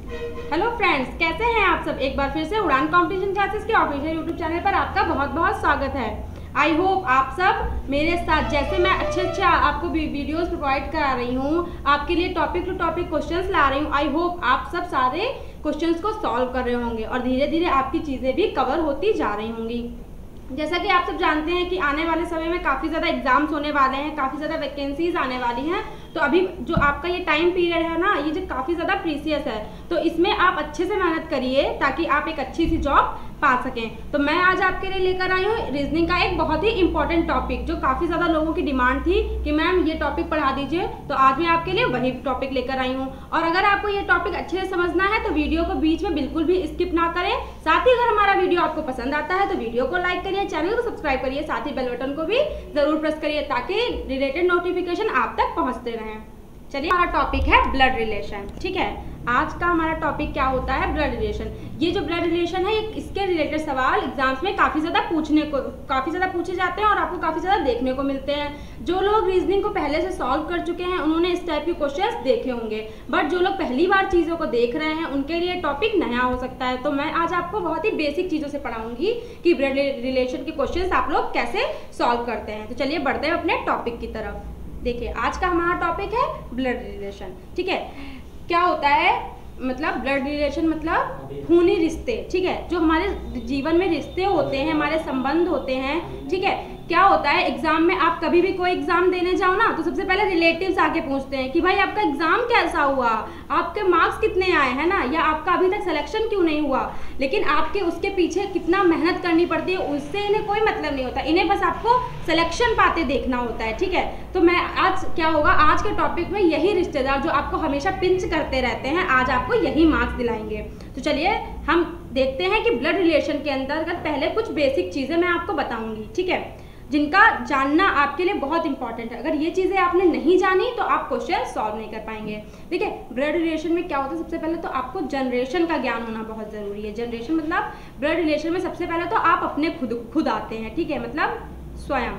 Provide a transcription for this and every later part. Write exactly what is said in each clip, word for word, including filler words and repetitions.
Hello friends, कैसे हैं आप सब। एक बार फिर से उड़ान कंपटीशन क्लासेस के ऑफिशियल यूट्यूब चैनल पर आपका बहुत बहुत स्वागत है। आई होप आप सब मेरे साथ, जैसे मैं अच्छे अच्छे आपको वीडियोस प्रोवाइड करा रही हूँ, आपके लिए टॉपिक टू टॉपिक क्वेश्चंस ला रही हूँ, आई होप आप सब सारे क्वेश्चंस को सॉल्व कर रहे होंगे और धीरे धीरे आपकी चीज़ें भी कवर होती जा रही होंगी। जैसा कि आप सब जानते हैं कि आने वाले समय में काफ़ी ज़्यादा एग्जाम्स होने वाले हैं, काफ़ी ज़्यादा वैकेंसीज आने वाली हैं। तो अभी जो आपका ये टाइम पीरियड है ना, ये जो काफ़ी ज़्यादा प्रीसियस है, तो इसमें आप अच्छे से मेहनत करिए ताकि आप एक अच्छी सी जॉब पा सकें। तो मैं आज आपके लिए लेकर आई हूँ रीजनिंग का एक बहुत ही इंपॉर्टेंट टॉपिक, जो काफ़ी ज़्यादा लोगों की डिमांड थी कि मैम ये टॉपिक पढ़ा दीजिए। तो आज मैं आपके लिए वही टॉपिक लेकर आई हूँ। और अगर आपको ये टॉपिक अच्छे से समझना है तो वीडियो को बीच में बिल्कुल भी स्किप ना करें। साथ ही अगर हमारा वीडियो आपको पसंद आता है तो वीडियो को लाइक करिए, चैनल को सब्सक्राइब करिए, साथ ही बेल बटन को भी जरूर प्रेस करिए ताकि रिलेटेड नोटिफिकेशन आप तक पहुँचते रहें। चलिए, हमारा टॉपिक है ब्लड रिलेशन। ठीक है, आज का हमारा टॉपिक क्या होता है, ब्लड रिलेशन। ये जो ब्लड रिलेशन है, इसके रिलेटेड सवाल एग्जाम्स में काफ़ी ज़्यादा पूछने को काफ़ी ज़्यादा पूछे जाते हैं और आपको काफ़ी ज़्यादा देखने को मिलते हैं। जो लोग रीजनिंग को पहले से सॉल्व कर चुके हैं उन्होंने इस टाइप के क्वेश्चंस देखे होंगे, बट जो लोग पहली बार चीज़ों को देख रहे हैं उनके लिए टॉपिक नया हो सकता है। तो मैं आज आपको बहुत ही बेसिक चीज़ों से पढ़ाऊंगी कि ब्लड रिलेशन के क्वेश्चन आप लोग कैसे सॉल्व करते हैं। तो चलिए बढ़ते हैं अपने टॉपिक की तरफ। देखिए, आज का हमारा टॉपिक है ब्लड रिलेशन। ठीक है, क्या होता है मतलब ब्लड रिलेशन मतलब खूनी रिश्ते। ठीक है, जो हमारे जीवन में रिश्ते होते हैं, हमारे संबंध होते हैं। ठीक है, क्या होता है एग्जाम में, आप कभी भी कोई एग्जाम देने जाओ ना तो सबसे पहले रिलेटिव्स आके पूछते हैं कि भाई आपका एग्जाम कैसा हुआ, आपके मार्क्स कितने आए हैं ना, या आपका अभी तक सिलेक्शन क्यों नहीं हुआ। लेकिन आपके उसके पीछे कितना मेहनत करनी पड़ती है उससे इन्हें कोई मतलब नहीं होता, इन्हें बस आपको सिलेक्शन पाते देखना होता है। ठीक है, तो मैं आज क्या होगा, आज के टॉपिक में यही रिश्तेदार जो आपको हमेशा पिंच करते रहते हैं, आज आपको यही मार्क्स दिलाएंगे। तो चलिए हम देखते हैं कि ब्लड रिलेशन के अंतर्गत पहले कुछ बेसिक चीज़ें मैं आपको बताऊंगी। ठीक है, जिनका जानना आपके लिए बहुत इंपॉर्टेंट है। अगर ये चीज़ें आपने नहीं जानी तो आप क्वेश्चन सॉल्व नहीं कर पाएंगे। देखिए, ब्लड रिलेशन में क्या होता है, सबसे पहले तो आपको जनरेशन का ज्ञान होना बहुत ज़रूरी है। जनरेशन मतलब ब्लड रिलेशन में सबसे पहले तो आप अपने खुद खुद आते हैं। ठीक है, मतलब स्वयं।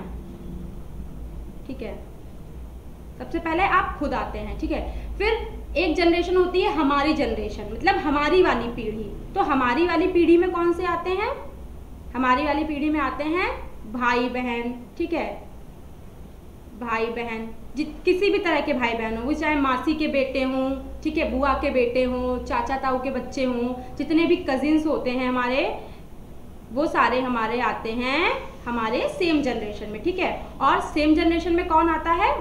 ठीक है, सबसे पहले आप खुद आते हैं। ठीक है, फिर एक जनरेशन होती है हमारी जनरेशन, मतलब हमारी वाली पीढ़ी। तो हमारी वाली पीढ़ी में कौन से आते हैं, हमारी वाली पीढ़ी में आते हैं भाई बहन। ठीक है, भाई बहन, जित किसी भी तरह के भाई बहन हो, वो चाहे मासी के बेटे हों, ठीक है, बुआ के बेटे हों, चाचा ताऊ के बच्चे हों, जितने भी कजिन्स होते हैं हमारे, वो सारे हमारे आते हैं हमारे सेम जनरेशन में। ठीक है, और सेम जनरेशन में कौन आता है,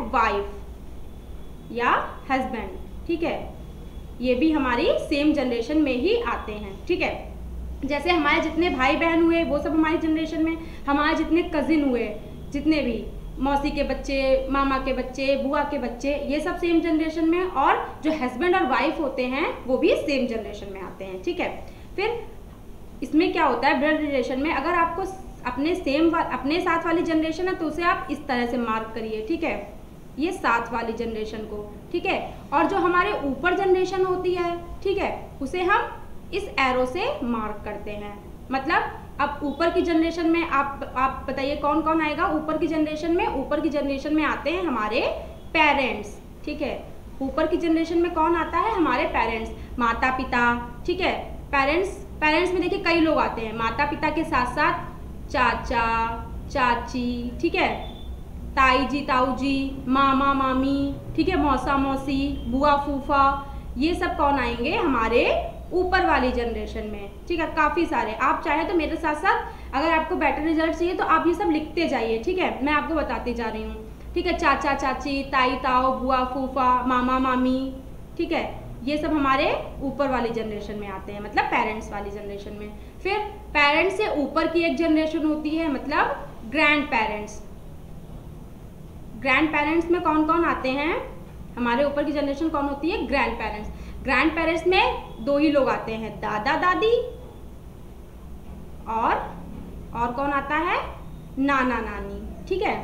वाइफ या हस्बैंड। ठीक है, ये भी हमारी सेम जनरेशन में ही आते हैं। ठीक है, जैसे हमारे जितने भाई बहन हुए वो सब हमारी जनरेशन में, हमारे जितने कजिन हुए, जितने भी मौसी के बच्चे, मामा के बच्चे, बुआ के बच्चे, ये सब सेम जनरेशन में, और जो हस्बैंड और वाइफ होते हैं वो भी सेम जनरेशन में आते हैं। ठीक है, फिर इसमें क्या होता है ब्लड रिलेशन में, अगर आपको अपने सेम अपने साथ वाली जनरेशन है तो उसे आप इस तरह से मार्क करिए। ठीक है, ये साथ वाली जनरेशन को। ठीक है, और जो हमारे ऊपर जनरेशन होती है, ठीक है, उसे हम इस एरो से मार्क करते हैं। मतलब अब ऊपर की जनरेशन में आप आप बताइए कौन कौन आएगा ऊपर की जनरेशन में। ऊपर की जनरेशन में आते हैं हमारे पेरेंट्स। ठीक है, ऊपर की जनरेशन में कौन आता है, हमारे पेरेंट्स, माता पिता। ठीक है, पेरेंट्स पेरेंट्स में देखिए कई लोग आते हैं, माता पिता के साथ साथ चाचा चाची, ठीक है, ताई जी ताऊ जी, मामा मामी, ठीक है, मौसा मौसी, बुआ फूफा, ये सब कौन आएंगे हमारे ऊपर वाली जनरेशन में। ठीक है, काफ़ी सारे। आप चाहे तो मेरे साथ साथ अगर आपको बेटर रिजल्ट चाहिए तो आप ये सब लिखते जाइए। ठीक है, मैं आपको बताती जा रही हूँ। ठीक है, चाचा चाची, ताई ताऊ, बुआ फूफा, मामा मामी, ठीक है, ये सब हमारे ऊपर वाली जनरेशन में आते हैं, मतलब पेरेंट्स वाली जनरेशन में। फिर पेरेंट्स से ऊपर की एक जनरेशन होती है, मतलब ग्रैंड पेरेंट्स। ग्रैंड पेरेंट्स में कौन कौन आते हैं, हमारे ऊपर की जनरेशन कौन होती है, ग्रैंड पेरेंट्स। ग्रैंड पेरेंट्स में दो ही लोग आते हैं, दादा दादी और और कौन आता है, नाना नानी। ठीक है,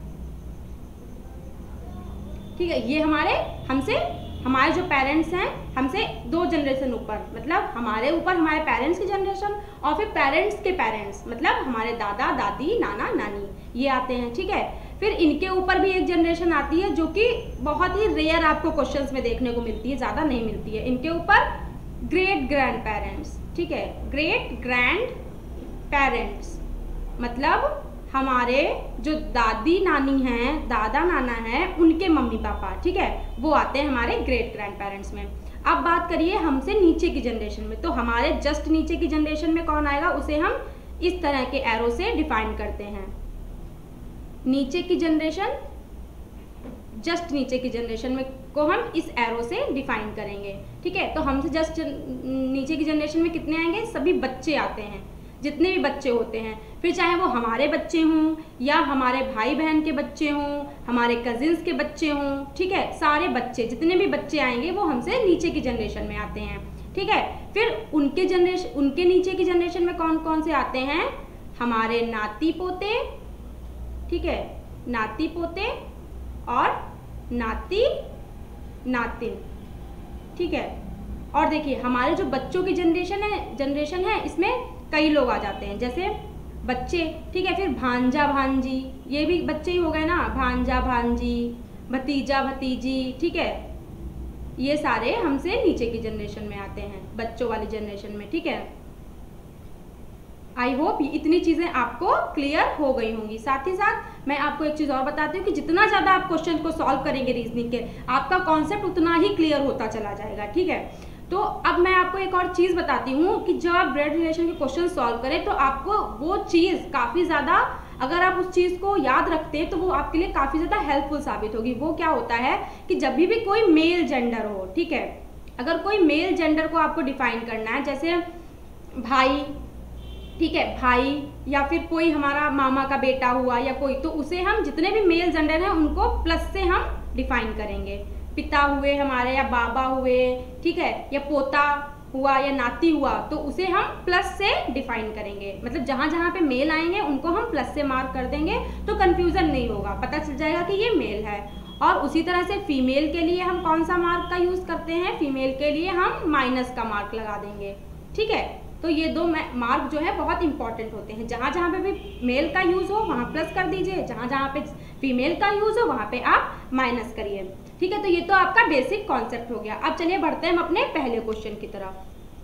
ठीक है, ये हमारे हमसे हमारे जो पेरेंट्स हैं हमसे दो जनरेशन ऊपर, मतलब हमारे ऊपर हमारे पेरेंट्स की जनरेशन, और फिर पेरेंट्स के पेरेंट्स मतलब हमारे दादा दादी नाना नानी, ये आते हैं। ठीक है, फिर इनके ऊपर भी एक जनरेशन आती है जो कि बहुत ही रेयर आपको क्वेश्चंस में देखने को मिलती है, ज़्यादा नहीं मिलती है। इनके ऊपर ग्रेट ग्रैंड पेरेंट्स, ठीक है, ग्रेट ग्रैंड पेरेंट्स मतलब हमारे जो दादी नानी हैं, दादा नाना हैं, उनके मम्मी पापा, ठीक है, वो आते हैं हमारे ग्रेट ग्रैंड पेरेंट्स में। अब बात करिए हमसे नीचे की जनरेशन में, तो हमारे जस्ट नीचे की जनरेशन में कौन आएगा, उसे हम इस तरह के एरो से डिफाइन करते हैं। नीचे की जनरेशन, जस्ट नीचे की जनरेशन में को हम इस एरो से डिफाइन करेंगे, ठीक है। तो हमसे जस्ट नीचे की जनरेशन में कितने आएंगे, सभी बच्चे आते हैं, जितने भी बच्चे होते हैं, फिर चाहे वो हमारे बच्चे हों या हमारे भाई बहन के बच्चे हों, हमारे कजिन्स के बच्चे हों, ठीक है, सारे बच्चे, जितने भी बच्चे आएंगे वो हमसे नीचे की जनरेशन में आते हैं, ठीक है। फिर उनके जनरेशन, उनके नीचे की जनरेशन में कौन कौन से आते हैं, हमारे नाती पोते, ठीक है, नाती पोते और नाती नातिन, ठीक है। और देखिए हमारे जो बच्चों की जनरेशन है जनरेशन है इसमें कई लोग आ जाते हैं, जैसे बच्चे, ठीक है, फिर भांजा भांजी, ये भी बच्चे ही हो गए ना, भांजा भांजी, भतीजा भतीजी, ठीक है, ये सारे हमसे नीचे की जनरेशन में आते हैं, बच्चों वाली जनरेशन में, ठीक है। आई होप इतनी चीजें आपको क्लियर हो गई होंगी। साथ ही साथ मैं आपको एक चीज और बताती हूँ कि जितना ज्यादा आप क्वेश्चन को सॉल्व करेंगे रीजनिंग के, आपका कॉन्सेप्ट उतना ही क्लियर होता चला जाएगा, ठीक है। तो अब मैं आपको एक और चीज बताती हूँ कि जब आप ब्लड रिलेशन के क्वेश्चन सॉल्व करें तो आपको वो चीज काफी ज्यादा, अगर आप उस चीज को याद रखते हैं तो वो आपके लिए काफी ज्यादा हेल्पफुल साबित होगी। वो क्या होता है कि जब भी, भी कोई मेल जेंडर हो, ठीक है, अगर कोई मेल जेंडर को आपको डिफाइन करना है, जैसे भाई, ठीक है, भाई या फिर कोई हमारा मामा का बेटा हुआ या कोई, तो उसे हम जितने भी मेल जेंडर हैं उनको प्लस से हम डिफाइन करेंगे। पिता हुए हमारे या बाबा हुए, ठीक है, या पोता हुआ या नाती हुआ, तो उसे हम प्लस से डिफाइन करेंगे। मतलब जहां जहां पे मेल आएंगे उनको हम प्लस से मार्क कर देंगे तो कंफ्यूजन नहीं होगा, पता चल जाएगा कि ये मेल है। और उसी तरह से फीमेल के लिए हम कौन सा मार्क का यूज करते हैं, फीमेल के लिए हम माइनस का मार्क लगा देंगे, ठीक है। तो ये दो मार्क जो है बहुत इंपॉर्टेंट होते हैं, जहां जहां पे भी मेल का यूज हो वहां प्लस कर दीजिए, जहां जहां पे फीमेल का यूज हो वहां पे आप माइनस करिए, ठीक है। तो ये तो आपका बेसिक कॉन्सेप्ट हो गया। अब चलिए बढ़ते हैं हम अपने पहले क्वेश्चन की तरफ।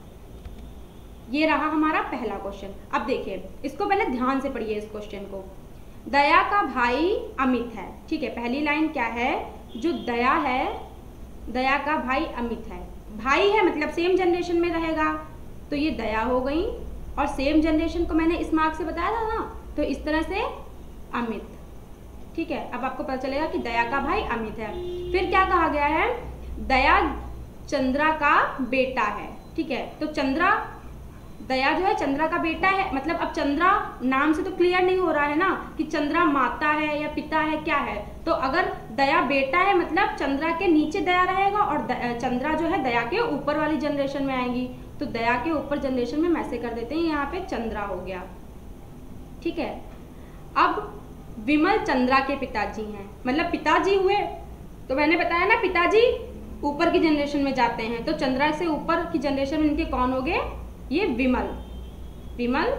ये रहा हमारा पहला क्वेश्चन। अब देखिए इसको पहले ध्यान से पढ़िए इस क्वेश्चन को। दया का भाई अमित है, ठीक है, पहली लाइन क्या है, जो दया है, दया का भाई अमित है, भाई है मतलब सेम जनरेशन में रहेगा, तो ये दया हो गई, और सेम जनरेशन को मैंने इस मार्क से बताया था ना, तो इस तरह से अमित, ठीक है। अब आपको पता चलेगा कि दया का भाई अमित है। फिर क्या कहा गया है, दया चंद्रा का बेटा है, ठीक है। तो चंद्रा, दया जो है चंद्रा का बेटा है, मतलब अब चंद्रा नाम से तो क्लियर नहीं हो रहा है ना कि चंद्रा माता है या पिता है, क्या है। तो अगर दया बेटा है मतलब चंद्रा के नीचे दया रहेगा, और चंद्रा जो है दया के ऊपर वाली जनरेशन में आएंगी, तो दया के ऊपर जनरेशन में मैसे कर देते हैं, यहाँ पे चंद्रा हो गया, ठीक है। अब विमल चंद्रा के पिताजी हैं, मतलब पिताजी हुए, तो मैंने बताया ना पिताजी ऊपर की जनरेशन में जाते हैं, तो चंद्रा से ऊपर की जनरेशन में इनके कौन हो गए, ये विमल, विमल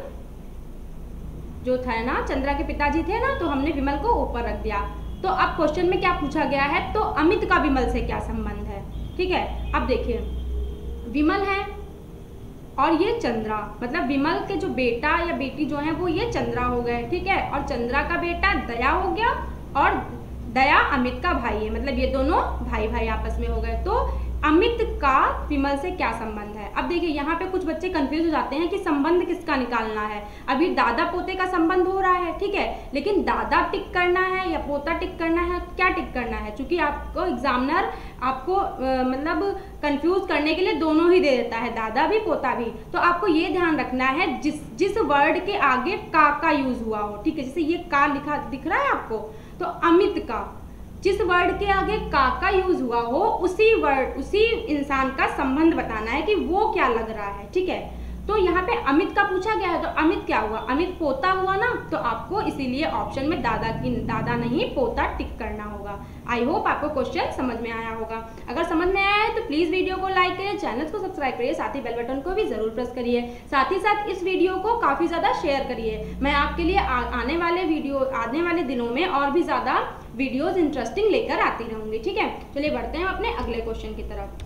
जो था ना, चंद्रा के पिताजी थे ना, तो हमने विमल को ऊपर रख दिया। तो अब क्वेश्चन में क्या पूछा गया है, तो अमित का विमल से क्या संबंध है, ठीक है। अब देखिए विमल है और ये चंद्रा, मतलब विमल के जो बेटा या बेटी जो है वो ये चंद्रा हो गए, ठीक है, और चंद्रा का बेटा दया हो गया, और दया अमित का भाई है, मतलब ये दोनों भाई भाई आपस में हो गए। तो अमित का विमल से क्या संबंध है। अब देखिए यहाँ पे कुछ बच्चे कंफ्यूज हो जाते हैं कि संबंध किसका निकालना है। अभी दादा पोते का संबंध हो रहा है, ठीक है, लेकिन दादा टिक करना है या पोता टिक करना है, क्या टिक करना है, क्योंकि आपको एग्जामिनर आपको आ, मतलब कंफ्यूज करने के लिए दोनों ही दे देता है, दादा भी पोता भी। तो आपको ये ध्यान रखना है जिस जिस वर्ड के आगे का का यूज हुआ हो, ठीक है, जैसे ये का लिखा दिख रहा है आपको, तो अमित का, जिस वर्ड के आगे का का यूज हुआ हो उसी वर्ड उसी इंसान का संबंध बताना है कि वो क्या लग रहा है, ठीक है। तो यहाँ पे अमित का पूछा गया है, तो अमित क्या हुआ, अमित पोता हुआ ना, तो आपको इसीलिए ऑप्शन में दादा की दादा नहीं पोता टिक करना होगा। आई होप आपको क्वेश्चन समझ में आया होगा। अगर समझ में आया है तो प्लीज वीडियो को लाइक करिए, चैनल को सब्सक्राइब करिए, साथ ही बेल बटन को भी जरूर प्रेस करिए। साथ ही साथ इस वीडियो को काफी ज्यादा शेयर करिए। मैं आपके लिए आ, आने वाले वीडियो आने वाले दिनों में और भी ज्यादा वीडियोज इंटरेस्टिंग लेकर आती रहूंगी, ठीक है। चलिए बढ़ते हैं अपने अगले क्वेश्चन की तरफ।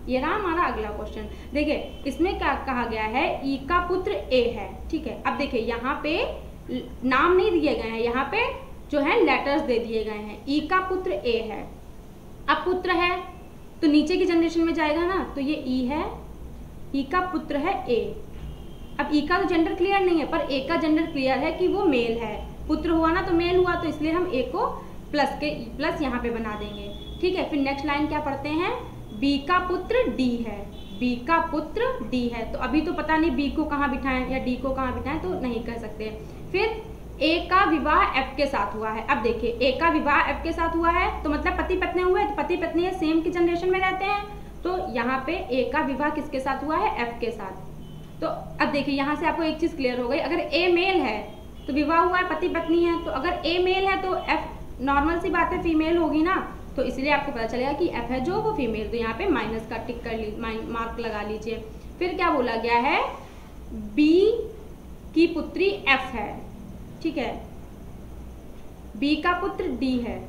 ये रहा हमारा अगला क्वेश्चन। देखिए इसमें क्या कहा गया है, ई का पुत्र ए है, ठीक है। अब देखिए यहाँ पे नाम नहीं दिए गए हैं, यहाँ पे जो है लेटर्स दे दिए गए हैं। ई का पुत्र ए है, अब पुत्र है तो नीचे की जनरेशन में जाएगा ना, तो ये ई है, ई का पुत्र है ए। अब ई का तो जेंडर क्लियर नहीं है, पर ए का जेंडर क्लियर है कि वो मेल है, पुत्र हुआ ना तो मेल हुआ, तो इसलिए हम ए को प्लस के प्लस यहाँ पे बना देंगे, ठीक है। फिर नेक्स्ट लाइन क्या पढ़ते हैं, बी का पुत्र डी है, बी का पुत्र डी है, तो अभी तो पता नहीं बी को कहाँ बिठाएं या डी को कहाँ बिठाएं, तो नहीं कह सकते। फिर ए का विवाह एफ के साथ हुआ है। अब देखिए ए का विवाह एफ के साथ हुआ है तो मतलब पति पत्नी हुए, तो पति पत्नी है सेम की जनरेशन में रहते हैं, तो यहाँ पे ए का विवाह किसके साथ हुआ है, एफ के साथ। तो अब देखिए यहाँ से आपको एक चीज क्लियर हो गई, अगर ए मेल है तो विवाह हुआ है, पति पत्नी है, तो अगर ए मेल है तो एफ नॉर्मल सी बात है फीमेल होगी ना, तो इसलिए आपको पता चलेगा कि एफ है जो वो फीमेल, तो यहाँ पे माइनस का टिक कर ली मार्क लगा लीजिए। फिर क्या बोला गया है, बी की पुत्री एफ है, ठीक है, बी का पुत्र डी है,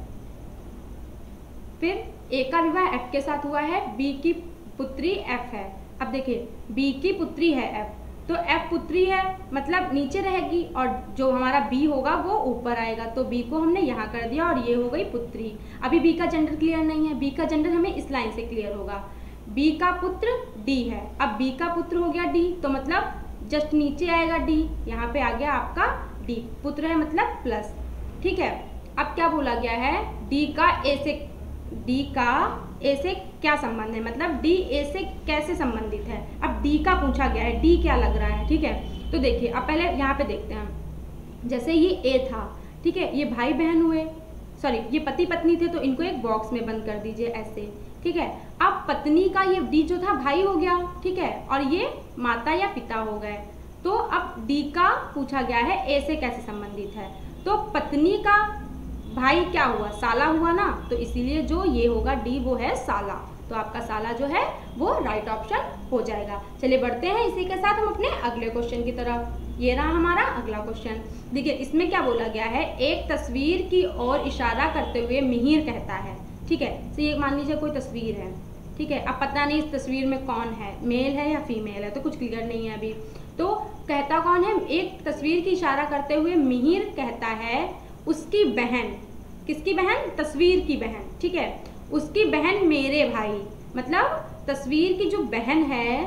फिर ए का विवाह एफ के साथ हुआ है, बी की पुत्री एफ है। अब देखिए बी की पुत्री है एफ, तो एफ पुत्री है मतलब नीचे रहेगी और जो हमारा बी होगा वो ऊपर आएगा, तो बी को हमने यहाँ कर दिया और ये हो गई पुत्री। अभी बी का जेंडर क्लियर नहीं है, बी का जेंडर हमें इस लाइन से क्लियर होगा, बी का पुत्र डी है। अब बी का पुत्र हो गया डी, तो मतलब जस्ट नीचे आएगा डी, यहाँ पे आ गया आपका डी, पुत्र है मतलब प्लस, ठीक है। अब क्या बोला गया है, डी का ए से डी का ए से क्या संबंध है, मतलब डी ए से कैसे संबंधित है। अब डी का पूछा गया है, डी क्या लग रहा है, ठीक है। तो देखिए अब पहले यहाँ पे देखते हैं, जैसे ये ए था, ठीक है, ये भाई बहन हुए, सॉरी ये पति पत्नी थे, तो इनको एक बॉक्स में बंद कर दीजिए ऐसे, ठीक है। अब पत्नी का ये डी जो था भाई हो गया, ठीक है, और ये माता या पिता हो गए। तो अब डी का पूछा गया है ए से कैसे संबंधित है, तो पत्नी का भाई क्या हुआ, साला हुआ ना, तो इसीलिए जो ये होगा डी वो है साला, तो आपका साला जो है वो राइट ऑप्शन हो जाएगा। चलिए बढ़ते हैं इसी के साथ हम अपने अगले क्वेश्चन की तरफ। ये रहा हमारा अगला क्वेश्चन। देखिए इसमें क्या बोला गया है, एक तस्वीर की ओर इशारा करते हुए मिहिर कहता है, ठीक है। तो ये मान लीजिए कोई तस्वीर है, ठीक है, अब पता नहीं इस तस्वीर में कौन है, मेल है या फीमेल है, तो कुछ क्लियर नहीं है अभी। तो कहता कौन है, एक तस्वीर की इशारा करते हुए मिहिर कहता है उसकी बहन, किसकी बहन, तस्वीर की बहन, ठीक है, उसकी बहन मेरे भाई, मतलब तस्वीर की जो बहन है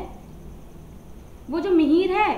वो जो मिहिर है,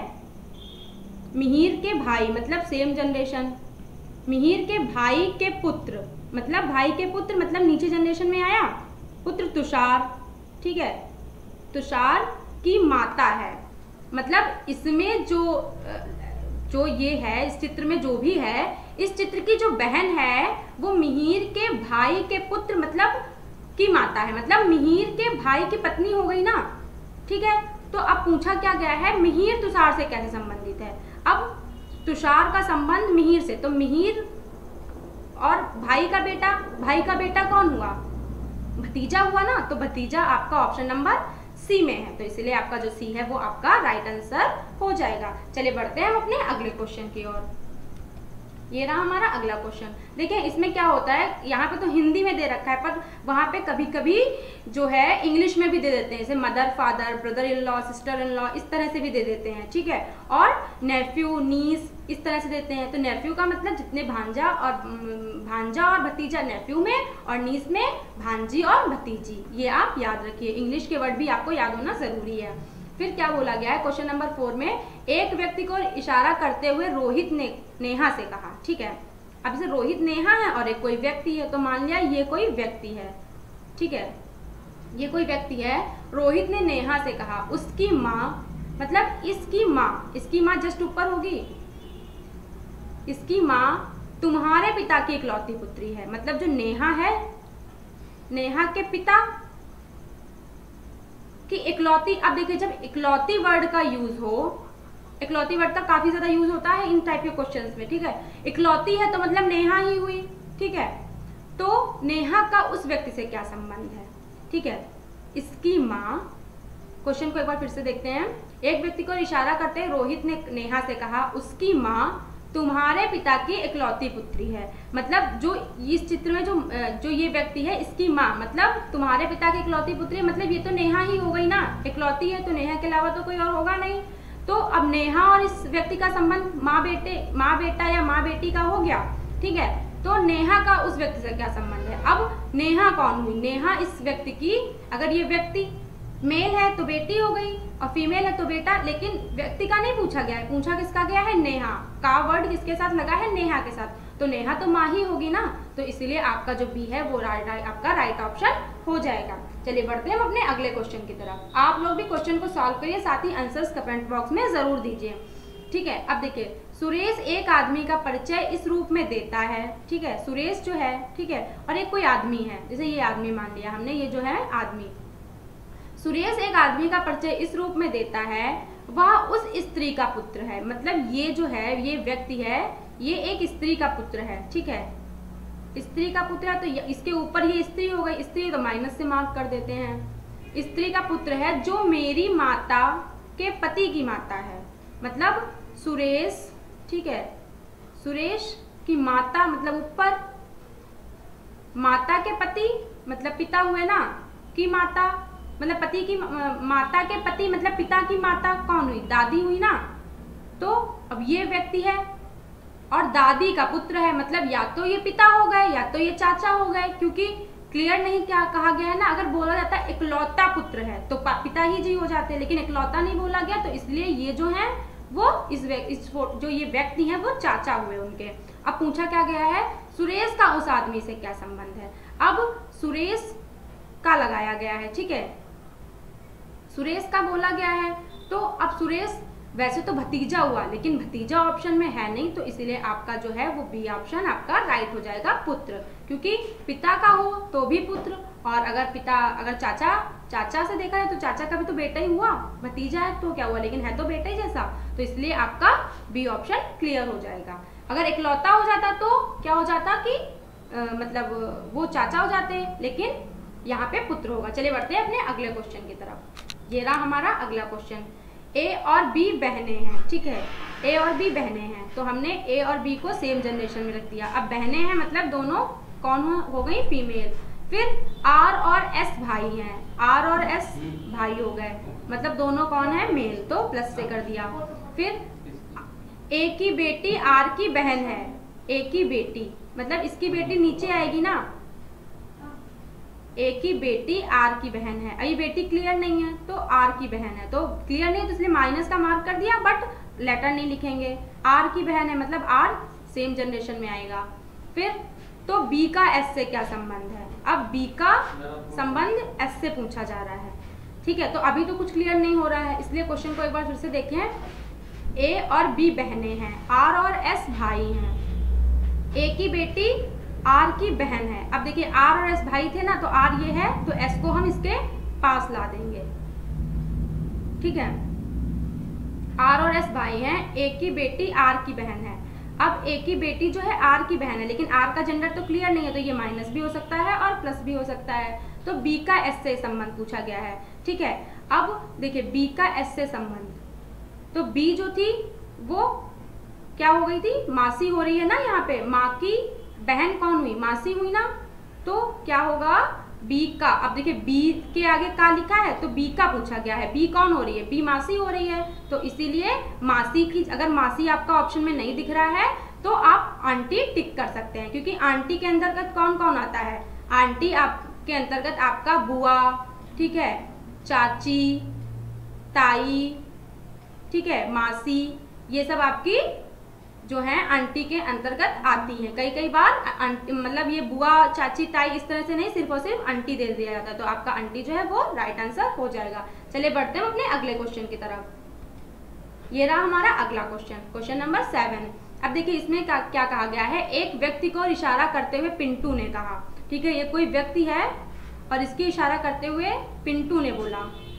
मिहिर के भाई मतलब सेम जनरेशन, मिहिर के भाई के पुत्र, मतलब भाई के पुत्र मतलब नीचे जनरेशन में आया, पुत्र तुषार, ठीक है, तुषार की माता है, मतलब इसमें जो जो ये है इस चित्र में जो भी है, इस चित्र की जो बहन है वो मिहिर के भाई के पुत्र मतलब की माता है, मतलब मिहिर के भाई की पत्नी हो गई ना, ठीक है। तो अब पूछा क्या गया है, मिहिर तुषार से कैसे संबंधित है। अब तुषार का संबंध मिहिर से, तो मिहिर और भाई का बेटा, भाई का बेटा कौन हुआ, भतीजा हुआ ना, तो भतीजा आपका ऑप्शन नंबर सी में है, तो इसलिए आपका जो सी है वो आपका राइट आंसर हो जाएगा। चलिए बढ़ते हैं हम अपने अगले क्वेश्चन की ओर। ये रहा हमारा अगला क्वेश्चन। देखिए इसमें क्या होता है, यहाँ पे तो हिंदी में दे रखा है, पर वहाँ पे कभी कभी जो है इंग्लिश में भी दे देते हैं, जैसे mother father, brother in law, sister in law, इस तरह से भी दे देते हैं, ठीक है। और नेफ्यू, नीस, इस तरह से देते हैं। तो नेफ्यू का मतलब जितने भांजा और भांजा और भतीजा नेफ्यू में, और नीस में भांजी और भतीजी, ये आप याद रखिए, इंग्लिश के वर्ड भी आपको याद होना जरूरी है। फिर क्या बोला गया है क्वेश्चन नंबर फोर में, एक व्यक्ति को इशारा करते हुए रोहित ने नेहा से कहा, ठीक है। अब जैसे रोहित नेहा है और एक कोई व्यक्ति है, तो मान लिया ये कोई व्यक्ति है, ठीक है, ये कोई व्यक्ति है। रोहित ने नेहा से कहा उसकी माँ, मतलब इसकी माँ, इसकी माँ जस्ट ऊपर होगी, इसकी माँ तुम्हारे पिता की इकलौती पुत्री है, मतलब जो नेहा है, नेहा के पिता की इकलौती। अब देखिए जब इकलौती वर्ड का यूज हो, इकलौती वर्ड का काफी ज्यादा यूज होता है इन टाइप के क्वेश्चंस में, ठीक है। इकलौती है तो मतलब नेहा ही हुई, ठीक है। तो नेहा का उस व्यक्ति से क्या संबंध है, ठीक है। इसकी माँ, क्वेश्चन को एक बार फिर से देखते हैं। एक व्यक्ति को इशारा करते रोहित ने नेहा से कहा उसकी माँ तुम्हारे पिता की इकलौती पुत्री है। मतलब जो इस चित्र में जो जो ये व्यक्ति है इसकी माँ, मतलब तुम्हारे पिता की इकलौती पुत्री है, मतलब ये तो नेहा ही हो गई ना, इकलौती है तो नेहा के अलावा तो कोई और होगा नहीं। तो अब नेहा और इस व्यक्ति का संबंध माँ बेटे माँ बेटा या माँ बेटी का हो गया, ठीक है। तो नेहा का उस व्यक्ति से क्या संबंध है? अब नेहा कौन हुई? नेहा इस व्यक्ति की, अगर ये व्यक्ति मेल है तो बेटी हो गई और फीमेल है तो बेटा, लेकिन व्यक्ति का नहीं पूछा गया है, पूछा किसका गया है? नेहा का वर्ड किसके साथ लगा है? नेहा के साथ, तो नेहा तो माँ ही होगी ना, तो इसीलिए आपका जो बी है वो राइट आपका राइट ऑप्शन हो जाएगा। चलिए बढ़ते हैं हम अपने अगले क्वेश्चन की तरफ। आप लोग भी क्वेश्चन को सॉल्व करिए, साथ ही आंसर्स कमेंट बॉक्स में जरूर दीजिए, ठीक है। अब देखिए, सुरेश एक आदमी का परिचय इस रूप में देता है, ठीक है। सुरेश जो है, ठीक है, और एक कोई आदमी है, जैसे ये आदमी मान लिया हमने, ये जो है आदमी। सुरेश एक आदमी का परिचय इस रूप में देता है, वह उस स्त्री का पुत्र है। मतलब ये जो है, ये व्यक्ति है, ये एक स्त्री का पुत्र है, ठीक है। स्त्री का पुत्र है तो इसके ऊपर ये स्त्री हो गई, स्त्री तो माइनस से मार्क कर देते हैं। स्त्री का पुत्र है जो मेरी माता के पति की माता है। मतलब सुरेश, ठीक है, सुरेश की माता मतलब ऊपर, माता के पति मतलब पिता हुए ना, की माता मतलब पति की माता के पति मतलब पिता की माता कौन हुई? दादी हुई ना। तो अब ये व्यक्ति है और दादी का पुत्र है, मतलब या तो ये पिता हो गए या तो ये चाचा हो गए, क्योंकि क्लियर नहीं क्या कहा गया है ना। अगर बोला जाता है इकलौता पुत्र है तो पिता ही जी हो जाते, लेकिन इकलौता नहीं बोला गया, तो इसलिए ये जो है वो इस, इस जो ये व्यक्ति है वो चाचा हुए उनके। अब पूछा क्या गया है? सुरेश का उस आदमी से क्या संबंध है? अब सुरेश का लगाया गया है, ठीक है, सुरेश का बोला गया है। तो अब सुरेश वैसे तो भतीजा हुआ, लेकिन भतीजा ऑप्शन में है नहीं, तो इसीलिए आपका जो है वो बी ऑप्शन आपका राइट हो जाएगा, पुत्र। क्योंकि पिता का हो तो भी पुत्र, और अगर पिता अगर चाचा चाचा से देखा है तो चाचा का भी तो बेटा ही हुआ, भतीजा है तो क्या हुआ, लेकिन है तो बेटा ही जैसा, तो इसलिए आपका बी ऑप्शन क्लियर हो जाएगा। अगर इकलौता हो जाता तो क्या हो जाता कि आ, मतलब वो चाचा हो जाते, लेकिन यहाँ पे पुत्र होगा। चलिए बढ़ते हैं अपने अगले क्वेश्चन की तरफ। ये रहा हमारा अगला क्वेश्चन। ए और बी बहनें हैं, ठीक है, ए और बी बहनें हैं, तो हमने ए और बी को सेम जनरेशन में रख दिया। अब बहनें हैं मतलब दोनों कौन हो, हो गई? फीमेल। फिर आर और एस भाई हैं, आर और एस भाई हो गए, मतलब दोनों कौन है? मेल, तो प्लस से कर दिया। फिर ए की बेटी आर की बहन है, ए की बेटी मतलब इसकी बेटी नीचे आएगी ना, ए की बेटी आर की बहन है। अभी बेटी क्लियर नहीं है तो आर की बहन है, तो क्लियर नहीं है तो इसलिए माइनस का मार्क कर दिया, बट लेटर नहीं लिखेंगे। आर की बहन है मतलब आर सेम जनरेशन में आएगा। फिर तो बी का एस से क्या संबंध है? अब बी का संबंध एस से पूछा जा रहा है, ठीक है। तो अभी तो कुछ क्लियर नहीं हो रहा है, इसलिए क्वेश्चन को एक बार फिर से देखें। ए और बी बहनें हैं, आर और एस भाई हैं, ए की बेटी आर की बहन है। अब देखिए आर और एस भाई थे ना, तो आर ये है तो एस को हम इसके पास ला देंगे, ठीक है। आर और एस भाई हैं, ए की बेटी आर की बहन है। अब ए की बेटी जो है आर की बहन है, लेकिन आर का जेंडर तो क्लियर नहीं है, तो ये माइनस भी हो सकता है और प्लस भी हो सकता है। तो बी का एस से संबंध पूछा गया है, ठीक है। अब देखिए बी का एस से संबंध, तो बी जो थी वो क्या हो गई थी? मासी हो रही है ना, यहाँ पे माँ की बहन कौन हुई? मासी हुई ना, तो क्या होगा? बी का। अब देखिए बी के आगे का लिखा है तो बी का पूछा गया है, बी कौन हो रही है? बी मासी हो रही है, तो इसीलिए मासी की, अगर मासी आपका ऑप्शन में नहीं दिख रहा है तो आप आंटी टिक कर सकते हैं, क्योंकि आंटी के अंतर्गत कौन कौन आता है? आंटी आपके अंतर्गत आपका बुआ, ठीक है, चाची, ताई, ठीक है, मासी, ये सब आपकी जो है आंटी के अंतर्गत आती हैं। कई कई बार मतलब ये बुआ, चाची, ताई इस तरह से नहीं, सिर्फ और सिर्फ आंटी दे दिया जाता है, तो आपका आंटी जो है वो राइट आंसर हो जाएगा। चलिए बढ़ते हैं अपने अगले क्वेश्चन की तरफ। ये रहा हमारा अगला क्वेश्चन, क्वेश्चन नंबर सेवन। अब देखिए इसमें क्या, क्या कहा गया है? एक व्यक्ति को इशारा करते हुए पिंटू ने कहा, ठीक है, ये कोई व्यक्ति है और इसकी इशारा करते हुए पिंटू ने बोला।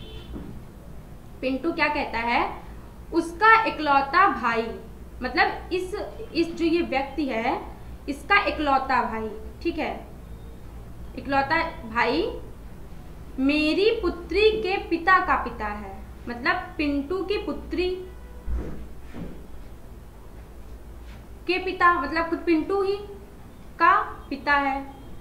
पिंटू क्या कहता है? उसका इकलौता भाई, मतलब इस इस जो ये व्यक्ति है इसका इकलौता भाई, ठीक है, इकलौता भाई मेरी पुत्री के पिता का पिता है। मतलब पिंटू की पुत्री के पिता, मतलब खुद पिंटू ही का पिता है,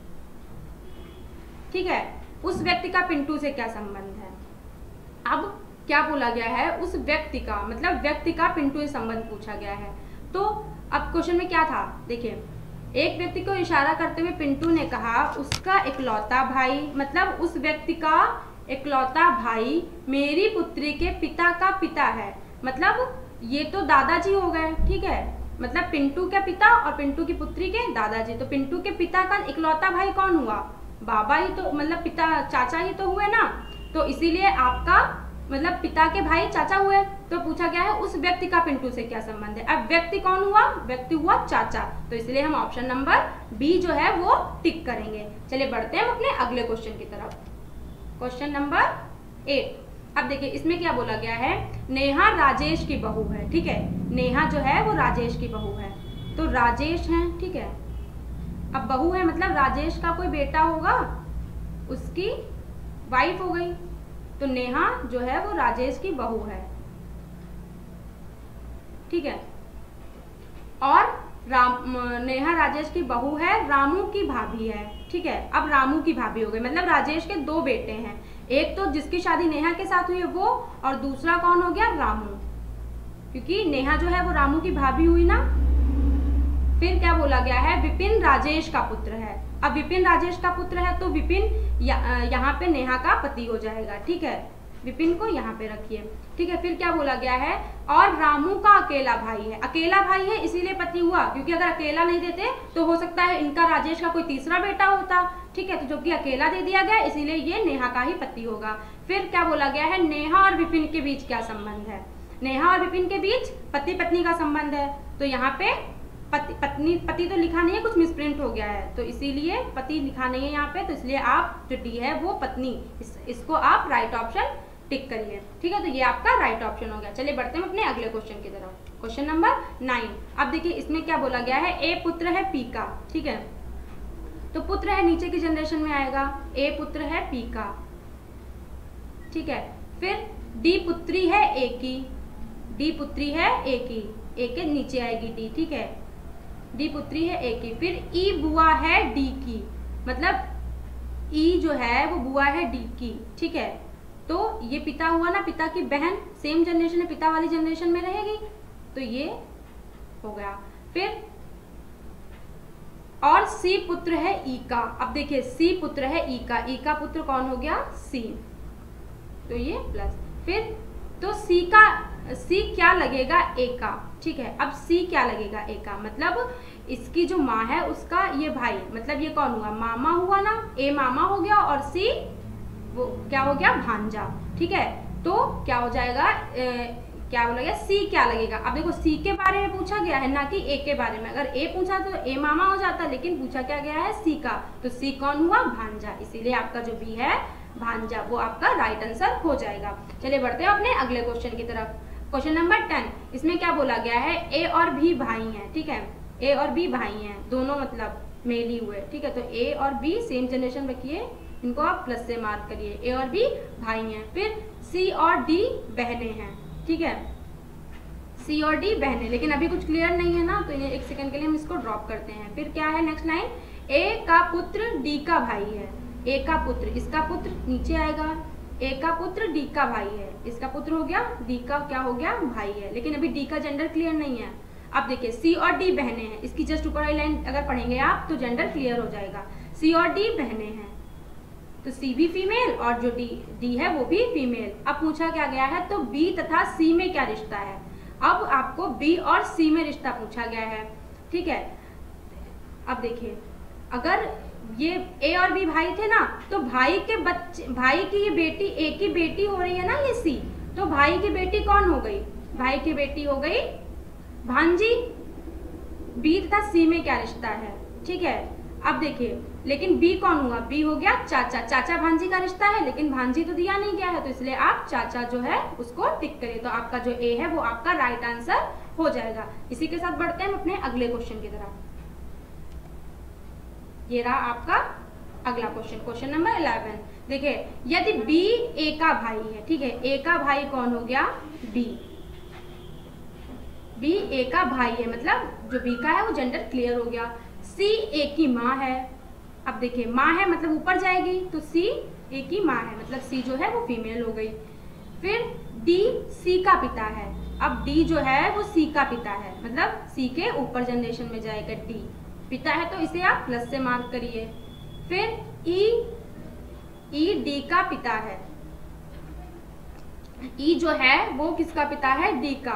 ठीक है। उस व्यक्ति का पिंटू से क्या संबंध है? अब क्या बोला गया है, उस व्यक्ति का, मतलब व्यक्ति का पिंटू से संबंध पूछा गया है। तो अब क्वेश्चन में क्या था, देखिए, एक व्यक्ति को इशारा करते हुए पिंटू ने कहा उसका इकलौता भाई, मतलब उस व्यक्ति का इकलौता भाई मेरी पुत्री के पिता का पिता है, मतलब ये तो दादाजी हो गए, ठीक है। मतलब पिंटू के पिता और पिंटू की पुत्री के दादाजी, तो पिंटू के पिता का इकलौता भाई कौन हुआ? बाबा ही तो, मतलब पिता, चाचा ही तो हुए ना, तो इसीलिए आपका मतलब पिता के भाई चाचा हुए। तो पूछा गया है उस व्यक्ति का पिंटू से क्या संबंध है। अब व्यक्ति कौन हुआ? व्यक्ति हुआ चाचा, तो इसलिए हम ऑप्शन नंबर बी जो है वो टिक करेंगे। चलिए बढ़ते हैं अपने अगले क्वेश्चन की तरफ। Question number eight. अब देखिए इसमें क्या बोला गया है, नेहा राजेश की बहू है, ठीक है। नेहा जो है वो राजेश की बहू है, तो राजेश है, ठीक है। अब बहू है मतलब राजेश का कोई बेटा होगा, उसकी वाइफ हो गई, तो नेहा जो है वो राजेश की बहू है, ठीक है। और राम नेहा राजेश की बहू है, रामू की भाभी है, ठीक है। अब रामू की भाभी हो गई, मतलब राजेश के दो बेटे हैं, एक तो जिसकी शादी नेहा के साथ हुई है वो, और दूसरा कौन हो गया? रामू, क्योंकि नेहा जो है वो रामू की भाभी हुई ना। फिर क्या बोला गया है, विपिन राजेश का पुत्र है। अब विपिन राजेश का पुत्र है तो विपिन यहाँ पे नेहा का पति हो जाएगा, ठीक है। विपिन को यहाँ पे रखिए, ठीक है। फिर क्या बोला गया है, और रामू का अकेला भाई है। अकेला भाई है इसीलिए पति हुआ, क्योंकि अगर अकेला नहीं देते तो हो सकता है इनका राजेश का कोई तीसरा बेटा होता, ठीक है। तो जो कि अकेला दे दिया गया इसीलिए ये नेहा का ही पति होगा। फिर क्या बोला गया है, नेहा और विपिन के बीच क्या संबंध है? नेहा और विपिन के बीच पति पत्नी का संबंध है, तो यहाँ पे पति पत्नी पति तो लिखा नहीं है, कुछ मिसप्रिंट हो गया है, तो इसीलिए पति लिखा नहीं है यहाँ पे, तो इसलिए आप जो डी है वो पत्नी, इस, इसको आप राइट ऑप्शन टिक करिए, ठीक है। तो ये आपका राइट ऑप्शन हो गया। चलिए बढ़ते हैं अपने अगले क्वेश्चन की तरफ। Question number nine. अब देखिए इसमें क्या बोला गया है, ए पुत्र है पी का, ठीक है। तो पुत्र है नीचे की जनरेशन में आएगा, ए पुत्र है पी का, ठीक है। फिर डी पुत्री है ए की, डी पुत्री है ए की, ए के नीचे आएगी डी, ठीक है। डी पुत्री है ए की। फिर ई बुआ है डी की, मतलब ई जो है वो बुआ है डी की, ठीक है। तो ये पिता हुआ ना, पिता की बहन, सेम जनरेशन है, पिता वाली जनरेशन में रहेगी, तो ये हो गया। फिर और सी पुत्र है ई का। अब देखिए सी पुत्र है ई का, ई का पुत्र कौन हो गया? सी, तो ये प्लस। फिर तो सी का सी क्या लगेगा? ए का, ठीक है। अब सी क्या लगेगा? ए का, मतलब इसकी जो माँ है उसका ये भाई, मतलब ये कौन हुआ? मामा हुआ ना, ए मामा हो गया और सी वो क्या हो गया? भांजा, ठीक है। तो क्या हो जाएगा, ए, क्या बोला गया? सी क्या लगेगा? अब देखो सी के बारे में पूछा गया है ना कि ए के बारे में। अगर ए पूछा तो ए मामा हो जाता, लेकिन पूछा क्या गया है? सी का, तो सी कौन हुआ? भांजा, इसीलिए आपका जो बी है भांजा वो आपका राइट आंसर हो जाएगा। चलिए बढ़ते हैं अपने अगले क्वेश्चन की तरफ। Question number ten. इसमें क्या बोला गया है? ए और बी भाई हैं, ठीक है। ए और बी भाई हैं, दोनों मतलब मेल ही हुए, ठीक है। तो ए और बी सेम जनरेशन रखिए, इनको आप प्लस से मार्क करिए। ए और बी भाई हैं। फिर सी और डी बहनें हैं, ठीक है। सी और डी बहनें, लेकिन अभी कुछ क्लियर नहीं है ना, तो इन्हें एक सेकंड के लिए हम इसको ड्रॉप करते हैं। फिर क्या है नेक्स्ट लाइन? ए का पुत्र डी का भाई है। ए का पुत्र, इसका पुत्र नीचे आएगा। ए का पुत्र डी का भाई है, इसका पुत्र हो गया, डी का क्या हो गया? भाई है। लेकिन अभी डी का जेंडर क्लियर नहीं है। अब देखिए सी और डी बहनें हैं, इसकी जस्ट ऊपर वाली लाइन अगर पढ़ेंगे आप तो जेंडर क्लियर हो जाएगा। सी और डी बहनें हैं, तो सी भी फीमेल और जो डी डी है वो भी फीमेल। अब पूछा क्या गया है? तो बी तथा सी में क्या रिश्ता है? अब आपको बी और सी में रिश्ता पूछा गया है, ठीक है। अब देखिए अगर ये ए और बी भाई थे ना, तो भाई के बच्चे, भाई की ये बेटी, ए की बेटी हो रही है ना ये सी, तो भाई की बेटी कौन हो गई? भाई की बेटी हो गई भांजी। बी तथा सी में क्या रिश्ता है? ठीक है। अब देखिए लेकिन बी कौन हुआ? बी हो गया चाचा। चाचा भांजी का रिश्ता है, लेकिन भांजी तो दिया नहीं गया है, तो इसलिए आप चाचा जो है उसको टिक करिए। तो आपका जो ए है वो आपका राइट आंसर हो जाएगा। इसी के साथ बढ़ते हैं हम अपने अगले क्वेश्चन की तरफ। ये रहा आपका अगला क्वेश्चन, क्वेश्चन नंबर इलेवन। देखिए यदि बी ए का भाई है, ठीक है। ए का भाई कौन हो गया? बी। बी ए का भाई है, मतलब जो बी का है वो जेंडर क्लियर हो गया। सी ए की माँ है। अब देखिए माँ है मतलब ऊपर जाएगी, तो सी ए की माँ है मतलब सी जो है वो फीमेल हो गई। फिर डी सी का पिता है। अब डी जो है वो सी का पिता है, मतलब सी के ऊपर जनरेशन में जाएगा डी। पिता है तो इसे आप प्लस से मार्क करिए। फिर ई ई डी का पिता है। ई जो है वो किसका पिता है? डी का।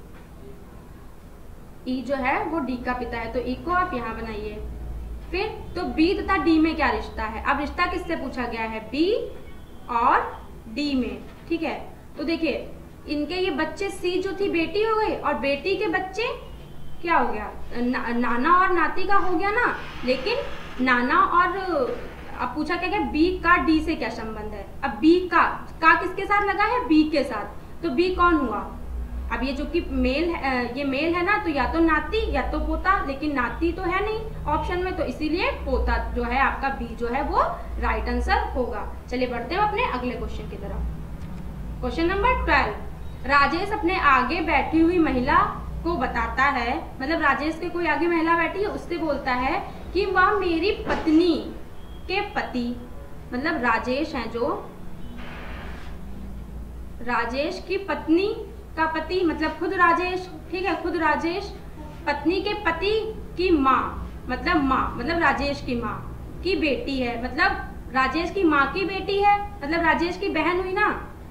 ई जो है वो डी का पिता है, तो ई को आप यहाँ बनाइए। फिर तो बी तथा डी में क्या रिश्ता है? अब रिश्ता किससे पूछा गया है? बी और डी में, ठीक है। तो देखिए इनके ये बच्चे, सी जो थी बेटी हो गई और बेटी के बच्चे क्या हो गया? ना, नाना और नाती का हो गया ना। लेकिन नाना और अब पूछा क्या क्या बी का डी से क्या संबंध है? अब बी का का किसके साथ लगा है? बी के साथ। तो बी कौन हुआ? अब ये जो कि मेल है, ये मेल है ना, तो या तो नाती या तो पोता, लेकिन नाती तो है नहीं ऑप्शन में, तो इसीलिए पोता जो है आपका बी जो है वो राइट आंसर होगा। चलिए बढ़ते हैं अपने अगले क्वेश्चन की तरफ। Question number twelve. राजेश अपने आगे बैठी हुई महिला को बताता है, मतलब राजेश के कोई आगे महिला बैठी है, उससे बोलता है कि वह मेरी पत्नी के पति, मतलब राजेश हैं जो, राजेश की पत्नी का पति मतलब खुद राजेश, ठीक है, खुद राजेश पत्नी के पति की माँ, मतलब माँ मतलब राजेश की माँ की बेटी है, मतलब राजेश की माँ की बेटी है, मतलब राजेश की बहन हुई ना,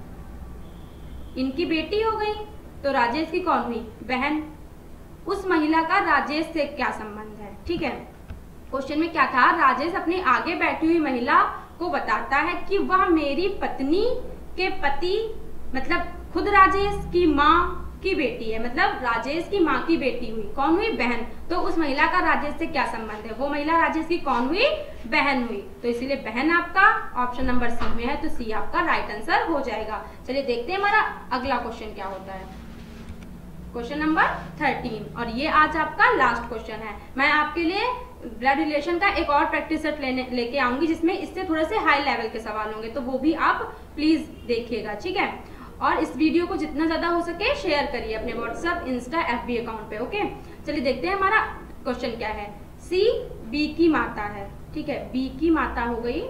इनकी बेटी हो गई, तो राजेश की कौन हुई? बहन। उस महिला का राजेश से क्या संबंध है? ठीक है, क्वेश्चन में क्या था? राजेश अपने आगे बैठी हुई महिला को बताता है कि वह मेरी पत्नी के पति, मतलब खुद राजेश की माँ की बेटी है, मतलब राजेश की माँ की बेटी हुई, कौन हुई? बहन। तो उस महिला का राजेश से क्या संबंध है? वो महिला राजेश की कौन हुई? बहन हुई, तो इसीलिए बहन आपका ऑप्शन नंबर सी में है, तो सी आपका राइट आंसर हो जाएगा। चलिए देखते हैं हमारा अगला क्वेश्चन क्या होता है। क्वेश्चन नंबर थर्टीन, और ये आज आपका लास्ट क्वेश्चन है। मैं आपके लिए ब्लड रिलेशन का एक और प्रैक्टिस सेट लेने लेके आऊंगी, जिसमें इससे थोड़े से हाई लेवल के सवाल होंगे, तो वो भी आप प्लीज देखिएगा, ठीक है। और इस वीडियो को जितना ज्यादा हो सके शेयर करिए अपने व्हाट्सएप, इंस्टा, एफबी अकाउंट पे, ओके। चलिए देखते हैं हमारा क्वेश्चन क्या है। सी बी की माता है, ठीक है, बी की माता हो गई,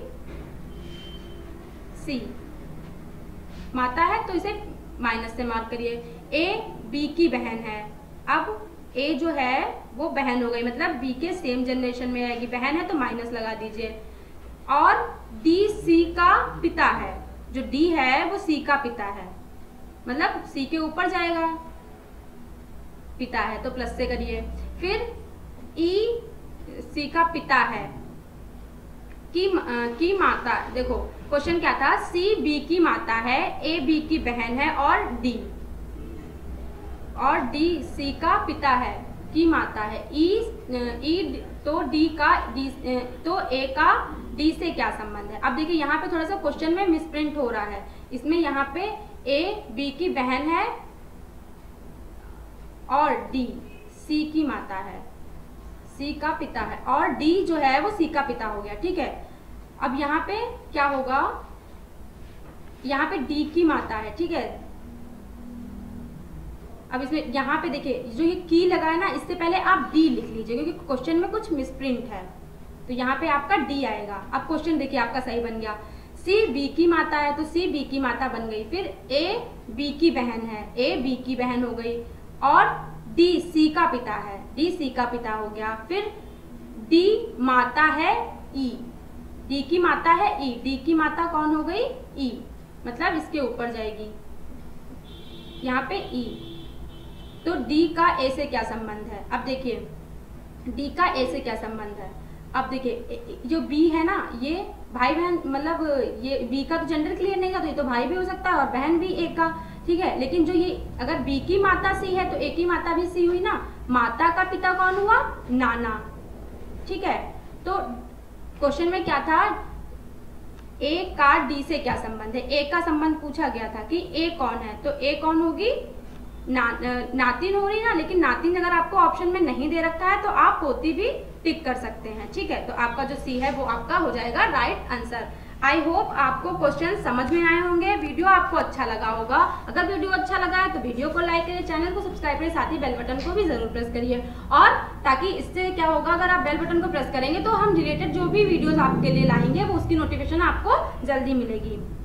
सी माता है तो इसे माइनस से मार्क करिए। ए बी की बहन है। अब ए जो है वो बहन हो गई, मतलब बी के सेम जनरेशन में आएगी, बहन है तो माइनस लगा दीजिए। और डी सी का पिता है, जो डी है वो सी का पिता है, मतलब सी के ऊपर जाएगा, पिता है तो प्लस से करिए। फिर ई सी का पिता है की आ, की माता, देखो क्वेश्चन क्या था? सी बी की माता है, ए बी की बहन है और डी और डी सी का पिता है की माता है। ई ई तो डी का डी तो ए का डी से क्या संबंध है? अब देखिए यहाँ पे थोड़ा सा क्वेश्चन में मिसप्रिंट हो रहा है, इसमें यहाँ पे ए बी की बहन है और डी सी की माता है, सी का पिता है, और डी जो है वो सी का पिता हो गया, ठीक है। अब यहाँ पे क्या होगा? यहाँ पे डी की माता है, ठीक है। अब इसमें यहाँ पे देखिए जो ये की लगा है ना, इससे पहले आप डी लिख लीजिए क्योंकि क्वेश्चन में कुछ मिसप्रिंट है, तो यहाँ पे आपका डी आएगा। अब क्वेश्चन देखिए आपका सही बन गया। सी बी की माता है तो सी बी की माता बन गई। फिर ए बी की बहन है, ए बी की बहन हो गई, और डी सी का पिता है, डी सी का पिता हो गया। फिर डी माता है ई, डी की माता है ई, डी की माता कौन हो गई? ई, मतलब इसके ऊपर जाएगी यहाँ पे ई। तो डी का ए से क्या संबंध है? अब देखिए डी का ए से क्या संबंध है? अब देखिए जो बी है ना, ये भाई बहन, मतलब ये बी का तो जेंडर क्लियर नहीं था, तो ये तो भाई भी हो सकता है और बहन भी एक का, ठीक है। लेकिन जो ये अगर बी की माता सी है तो ए की माता भी सी हुई ना, माता का पिता कौन हुआ? नाना, ठीक है। तो क्वेश्चन में क्या था? ए का डी से क्या संबंध है? ए का संबंध पूछा गया था कि ए कौन है, तो ए कौन होगी? ना, नातिन हो रही ना, लेकिन नातिन अगर आपको ऑप्शन में नहीं दे रखा है तो आप पोती भी टिक कर सकते हैं, ठीक है। तो आपका जो सी है वो आपका हो जाएगा राइट आंसर। आई होप आपको क्वेश्चन समझ में आए होंगे, वीडियो आपको अच्छा लगा होगा। अगर वीडियो अच्छा लगा है तो वीडियो को लाइक करिए, चैनल को सब्सक्राइब करिए, साथ ही बेल बटन को भी जरूर प्रेस करिए। और ताकि इससे क्या होगा, अगर आप बेल बटन को प्रेस करेंगे तो हम रिलेटेड जो भी वीडियोस आपके लिए लाएंगे वो उसकी नोटिफिकेशन आपको जल्दी मिलेगी।